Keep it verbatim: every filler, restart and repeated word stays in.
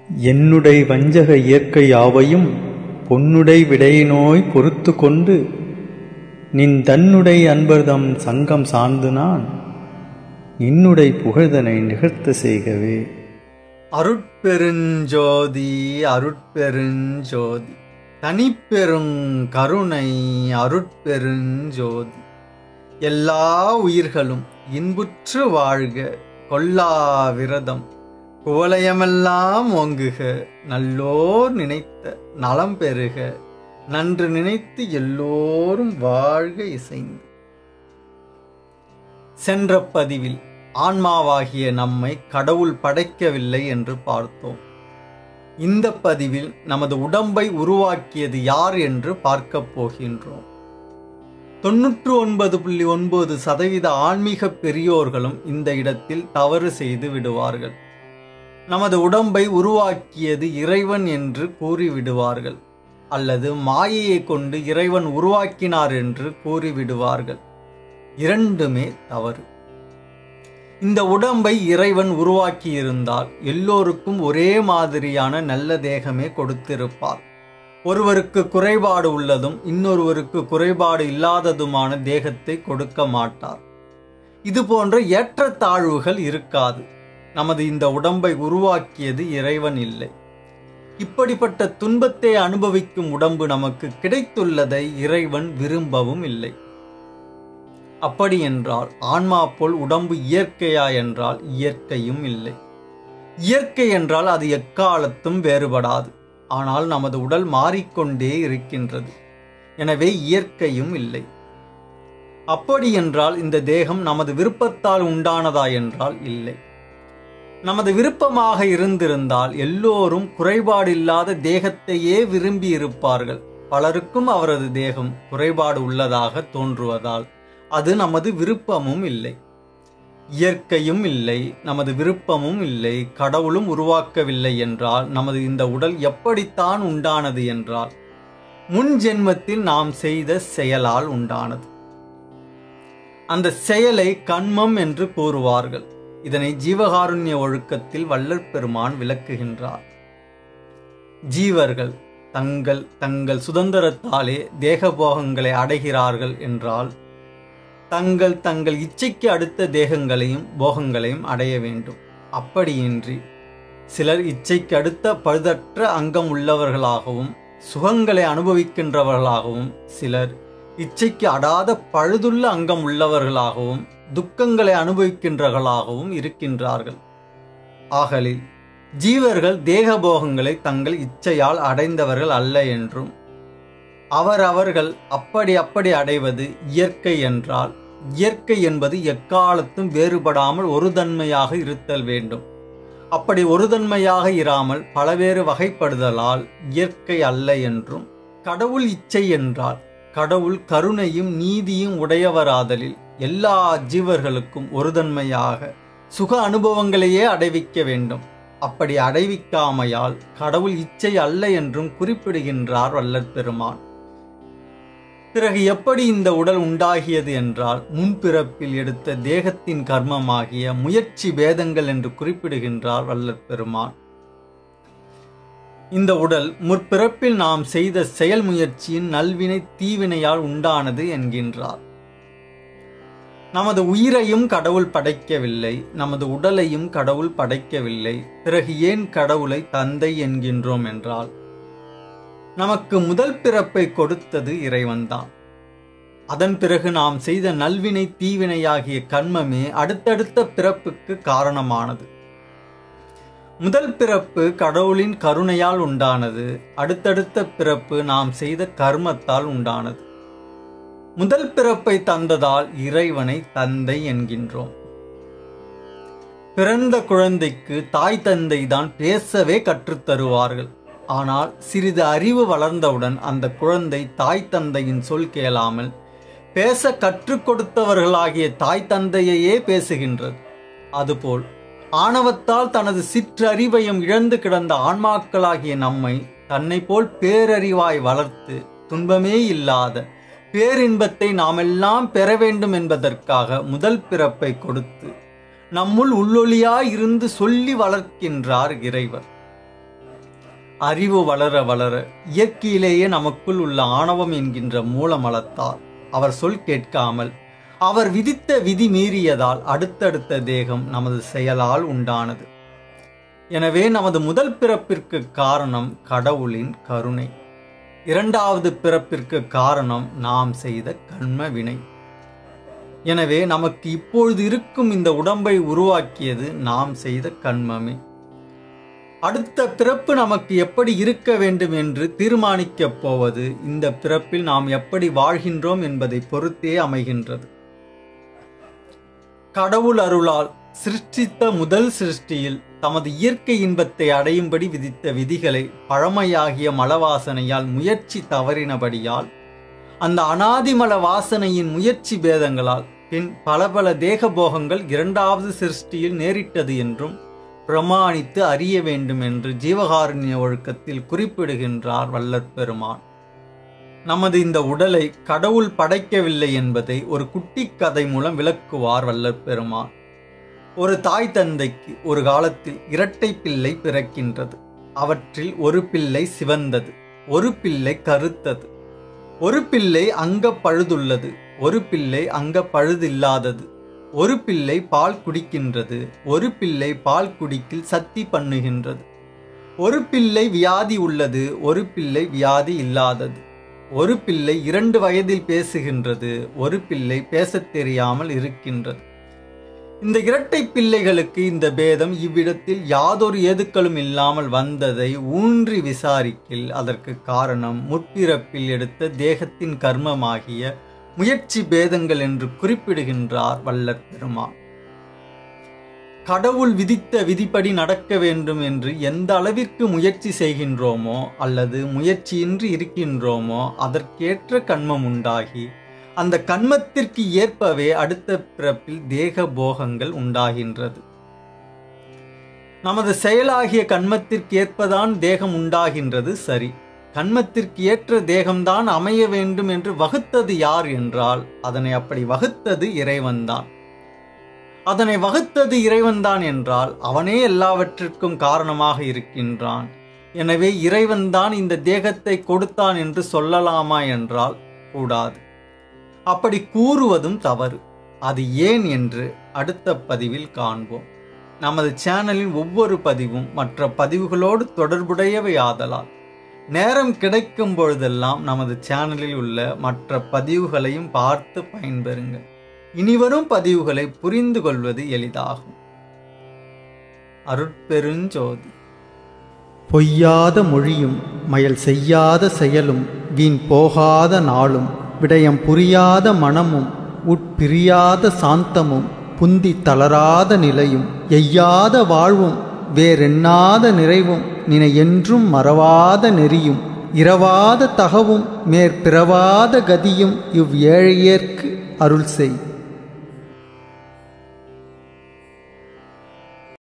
என்னுடை வஞ்சக இயற்கை யாவையும் பொன்னுடை விடையினோய் பொறுத்து கொண்டு நின் தன்னுடை அன்பர்தம் சங்கம் சார்ந்து நான் இன்னுடை புகழ்தனை நிகழ்த்த செய்கவே. அருட்பெருஞ்சோதி அருட்பெருஞ்சோதி தனிப்பெருங் கருணை அருட்பெருஞ்சோதி. எல்லா உயிர்களும் இன்புற்று வாழ்க, கொல்லா விரதம் குவலயமெல்லாம் ஓங்குக, நல்லோர் நினைத்த நலம் பெறுக, நன்று நினைத்து எல்லோரும் வாழ்க இசைந்து. சென்ற பதிவில் ஆன்மாவாகிய நம்மை கடவுள் படைக்கவில்லை என்று பார்த்தோம். இந்த பதிவில் நமது உடம்பை உருவாக்கியது யார் என்று பார்க்கப் போகின்றோம். தொன்னூற்று ஒன்பது புள்ளி ஒன்பது சதவீத ஆன்மீக பெரியோர்களும் இந்த இடத்தில் தவறு செய்து விடுவார்கள். நமது உடம்பை உருவாக்கியது இறைவன் என்று கூறிவிடுவார்கள், அல்லது மாயையை கொண்டு இறைவன் உருவாக்கினார் என்று கூறிவிடுவார்கள். இரண்டுமே தவறு. இந்த உடம்பை இறைவன் உருவாக்கியிருந்தால் எல்லோருக்கும் ஒரே மாதிரியான நல்ல தேகமே கொடுத்திருப்பார். ஒருவருக்கு குறைபாடு உள்ளதும் இன்னொருவருக்கு குறைபாடு இல்லாததுமான தேகத்தை கொடுக்க மாட்டார். இது போன்ற ஏற்றத்தாழ்வுகள் இருக்காது. நமது இந்த உடம்பை உருவாக்கியது இறைவன் இல்லை. இப்படிப்பட்ட துன்பத்தை அனுபவிக்கும் உடம்பு நமக்கு கிடைத்துள்ளதை இறைவன் விரும்பவும் இல்லை. அப்படி என்றால் ஆன்மா போல் உடம்பு இயற்கையா என்றால் இயற்கையும் இல்லை. இயற்கை என்றால் அது எக்காலத்தும் வேறுபடாது. ஆனால் நமது உடல் மாறிக்கொண்டே இருக்கின்றது. எனவே இயற்கையும் இல்லை. அப்படி என்றால் இந்த தேகம் நமது விருப்பத்தால் உண்டானதா என்றால் இல்லை. நமது விருப்பமாக இருந்திருந்தால் எல்லோரும் குறைபாடில்லாத தேகத்தையே விரும்பி இருப்பார்கள். பலருக்கும் அவரது தேகம் குறைபாடு உள்ளதாக தோன்றுவதால் அது நமது விருப்பமும் இல்லை. இயற்கையும் இல்லை, நமது விருப்பமும் இல்லை, கடவுளும் உருவாக்கவில்லை என்றால் நமது இந்த உடல் எப்படித்தான் உண்டானது என்றால் முன் ஜென்மத்தில் நாம் செய்த செயலால் உண்டானது. அந்த செயலை கண்மம் என்று கூறுவார்கள். இதனை ஜீவகாருண்ய ஒழுக்கத்தில் வள்ளற் பெருமான் விளக்குகின்றார். ஜீவர்கள் தங்கள் தங்கள் சுதந்திரத்தாலே தேகபோகங்களை அடைகிறார்கள் என்றால் தங்கள் தங்கள் இச்சைக்கு அடுத்த தேகங்களையும் போகங்களையும் அடைய வேண்டும். அப்படியின்றி சிலர் இச்சைக்கு அடுத்த பழுதற்ற அங்கம் உள்ளவர்களாகவும் சுகங்களை அனுபவிக்கின்றவர்களாகவும், சிலர் இச்சைக்கு அடாத பழுதுள்ள அங்கம் உள்ளவர்களாகவும் துக்கங்களை அனுபவிக்கின்றவர்களாகவும் இருக்கின்றார்கள். ஆகலில் ஜீவர்கள் தேகபோகங்களை தங்கள் இச்சையால் அடைந்தவர்கள் அல்ல என்றும், அவரவர்கள் அப்படி அப்படி அடைவது இயற்கை என்றால் இயற்கை என்பது எக்காலத்தும் வேறுபடாமல் ஒரு தன்மையாக இருத்தல் வேண்டும். அப்படி ஒரு தன்மையாக இராமல் பலவேறு வகைப்படுதலால் இயற்கை அல்ல என்றும், கடவுள் இச்சை என்றால் கடவுள் கருணையும் நீதியும் உடையவராதலில் எல்லா ஜீவர்களுக்கும் ஒரு தன்மையாக சுக அனுபவங்களையே அடைவிக்க வேண்டும். அப்படி அடைவிக்காமையால் கடவுள் இச்சை அல்ல என்றும் குறிப்பிடுகின்றார் வள்ளற் பெருமான். பிறகு எப்படி இந்த உடல் உண்டாகியது என்றால் முன்பிறப்பில் எடுத்த தேகத்தின் கர்மமாகிய முயற்சி பேதங்கள் என்று குறிப்பிடுகின்றார் வள்ளற் பெருமான். இந்த உடல் முற்பிறப்பில் நாம் செய்த செயல் முயற்சியின் நல்வினை தீவினையால் உண்டானது என்கின்றார். நமது உயிரையும் கடவுள் படைக்கவில்லை, நமது உடலையும் கடவுள் படைக்கவில்லை. பிறகு ஏன் கடவுளை தந்தை என்கின்றோம் என்றால் நமக்கு முதல் பிறப்பை கொடுத்தது இறைவன்தான். அதன் பிறகு நாம் செய்த நல்வினை தீவினையாகிய கர்மமே அடுத்தடுத்த பிறப்புக்கு காரணமானது. முதல் பிறப்பு கடவுளின் கருணையால் உண்டானது. அடுத்தடுத்த பிறப்பு நாம் செய்த கர்மத்தால் உண்டானது. முதல் பிறப்பை தந்ததால் இறைவனை தந்தை என்கின்றோம். பிறந்த குழந்தைக்கு தாய் தந்தை தான் பேசவே கற்றுத்தருவார்கள். ஆனால் சிறிது அறிவு வளர்ந்தவுடன் அந்த குழந்தை தாய் தந்தையின் சொல் கேளாமல் பேச கற்றுக் கொடுத்தவர்களாகிய தாய் தந்தையையே பேசுகின்றது. அதுபோல் ஆணவத்தால் தனது சிற்றறிவையும் இழந்து கிடந்த ஆன்மாக்களாகிய நம்மை தன்னை போல் பேரறிவாய் வளர்த்து துன்பமே இல்லாத பேரின்பத்தை நாமெல்லாம் பெற வேண்டும் என்பதற்காக முதல் பிறப்பை கொடுத்து நம்முள் உள்ளொளியாய் இருந்து சொல்லி வளர்க்கின்றார் இறைவர். அறிவு வளர வளர இயற்கையிலேயே நமக்குள் உள்ள ஆணவம் என்கின்ற மூலமலத்தால் அவர் சொல் கேட்காமல் அவர் விதித்த விதி மீறியதால் அடுத்தடுத்த தேகம் நமது செயலால் உண்டானது. எனவே நமது முதல் பிறப்பிற்கு காரணம் கடவுளின் கருணை. இரண்டாவது பிறப்பிற்கு காரணம் நாம் செய்த கர்ம வினை. எனவே நமக்கு இப்பொழுது இருக்கும் இந்த உடம்பை உருவாக்கியது நாம் செய்த கர்மமே. அடுத்த பிறப்பு நமக்கு எப்படி இருக்க வேண்டும் என்று தீர்மானிக்கப் போவது இந்த பிறப்பில் நாம் எப்படி வாழ்கின்றோம் என்பதை பொறுத்தே அமைகின்றது. கடவுள் அருளால் சிருஷ்டித்த முதல் சிருஷ்டியில் தமது இயற்கை இன்பத்தை அடையும்படி விதித்த விதிகளை பழமையாகிய மலவாசனையால் முயற்சி தவறினபடியால் அந்த அனாதிமல வாசனையின் முயற்சி பேதங்களால் பின் பல பல தேகபோகங்கள் இரண்டாவது சிருஷ்டியில் நேரிட்டது என்றும் பிரமாணித்து அறிய வேண்டும் என்று ஜீவகாருண்ய ஒழுக்கத்தில் குறிப்பிடுகின்றார் வள்ளற் பெருமான். நமது இந்த உடலை கடவுள் படைக்கவில்லை என்பதை ஒரு குட்டி கதை மூலம் விளக்குவார் வள்ளற் பெருமான். ஒரு தாய் தந்தைக்கு ஒரு காலத்தில் இரட்டை பிள்ளை பிறக்கின்றது. அவற்றில் ஒரு பிள்ளை சிவந்தது, ஒரு பிள்ளை கருத்தது. ஒரு பிள்ளை அங்க பழுதுள்ளது, ஒரு பிள்ளை அங்க பழுதில்லாதது. ஒரு பிள்ளை பால் குடிக்கின்றது, ஒரு பிள்ளை பால் குடிக்கில் சத்தி பண்ணுகின்றது. ஒரு பிள்ளை வியாதி உள்ளது, ஒரு பிள்ளை வியாதி இல்லாதது. ஒரு பிள்ளை இரண்டு வயதில் பேசுகின்றது, ஒரு பிள்ளை பேசத் தெரியாமல் இருக்கின்றது. இந்த இரட்டை பிள்ளைகளுக்கு இந்த பேதம் இவ்விடத்தில் யாதொரு ஏதுக்களும் இல்லாமல் வந்ததை ஊன்றி விசாரிக்கில் அதற்கு காரணம் முற்பிறப்பில் எடுத்த தேகத்தின் கர்மமாகிய முயற்சி பேதங்கள் என்று குறிப்பிடுகின்றார் வள்ளற் பெருமான். கடவுள் விதித்த விதிப்படி நடக்க வேண்டும் என்று எந்த அளவிற்கு முயற்சி செய்கின்றோமோ அல்லது முயற்சியின்றி இருக்கின்றோமோ அதற்கேற்ற கண்மம் உண்டாகி அந்த கண்மத்திற்கு ஏற்பவே அடுத்த பிறப்பில் தேக போகங்கள் உண்டாகின்றது. நமது செயலாகிய கண்மத்திற்கு ஏற்பதான் தேகம் உண்டாகின்றது. சரி, கண்மத்திற்கு ஏற்ற தேகம்தான் அமைய வேண்டும் என்று வகுத்தது யார் என்றால் அதனை அப்படி வகுத்தது இறைவன்தான். அதனை வகுத்தது இறைவன்தான் என்றால் அவனே எல்லாவற்றிற்கும் காரணமாக இருக்கின்றான். எனவே இறைவன்தான் இந்த தேகத்தை கொடுத்தான் என்று சொல்லலாமா என்றால் கூடாது. அப்படி கூறுவதும் தவறு. அது ஏன் என்று அடுத்த பதிவில் காண்போம். நமது சேனலின் ஒவ்வொரு பதிவும் மற்ற பதிவுகளோடு தொடர்புடையவை ஆதலால் நேரம் கிடைக்கும் பொழுதெல்லாம் நமது சேனலில் உள்ள மற்ற பதிவுகளையும் பார்த்து பயன்பெறுங்கள். இனிவரும் பதிவுகளை புரிந்து கொள்வது எளிதாகும். அருட்பெருஞ்சோதி. பொய்யாத மொழியும் மயல் செய்யாத செயலும் வீண் போகாத நாளும் விடயம் புரியாத மனமும் உட்பிரியாத சாந்தமும் புந்தி தளராத நிலையும் எய்யாத வாழ்வும் வேறெண்ணாத நிறைவும் நினை என்றும் மறவாத நெறியும் இரவாத தகவும் மேற்பிறவாத கதியும் இவ் ஏழையேற்கு அருள் செய்.